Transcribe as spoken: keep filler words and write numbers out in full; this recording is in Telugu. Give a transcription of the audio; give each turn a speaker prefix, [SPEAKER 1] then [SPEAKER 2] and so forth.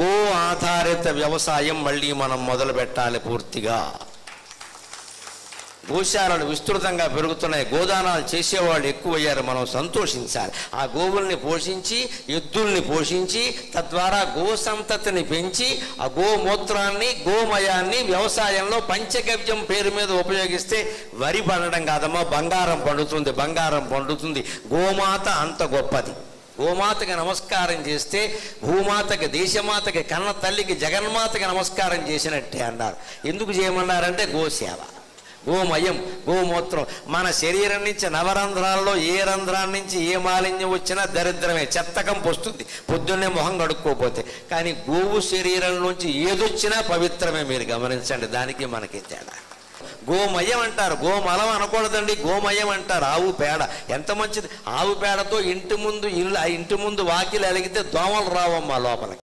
[SPEAKER 1] గో ఆధారిత వ్యవసాయం మళ్ళీ మనం మొదలు పెట్టాలి. పూర్తిగా గోశాలలు విస్తృతంగా పెరుగుతున్నాయి, గోదానాలు చేసేవాళ్ళు ఎక్కువయ్యారు, మనం సంతోషించాలి. ఆ గోవుల్ని పోషించి, ఎద్దుల్ని పోషించి, తద్వారా గో సంతతిని పెంచి ఆ గోమూత్రాన్ని, గోమయాన్ని వ్యవసాయంలో పంచగవ్యం పేరు మీద ఉపయోగిస్తే వరి పండడం కాదమ్మా, బంగారం పండుతుంది, బంగారం పండుతుంది. గోమాత అంత గొప్పది. గోమాతకి నమస్కారం చేస్తే భూమాతకి, దేశమాతకి, కన్న తల్లికి, జగన్మాతకి నమస్కారం చేసినట్టే అన్నారు. ఎందుకు చేయమన్నారంటే గోసేవ, గోమయం, గోమూత్రం. మన శరీరం నుంచి నవరంధ్రాల్లో ఏ రంధ్రాల నుంచి ఏ మాలిన్యం వచ్చినా దరిద్రమే, చెత్తకం వస్తుంది పొద్దున్నే మొహం కడుక్కోపోతే. కానీ గోవు శరీరం నుంచి ఏదొచ్చినా పవిత్రమే. మీరు గమనించండి, దానికి మనకి తేడా. గోమయం అంటారు, గోమలం అనకూడదండి, గోమయం అంటారు. ఆవు పేడ ఎంత మంచిది. ఆవు పేడతో ఇంటి ముందు ఇల్లు ఇంటి ముందు వాకిలు అలిగితే దోమలు రావమ్మా లోపలికి.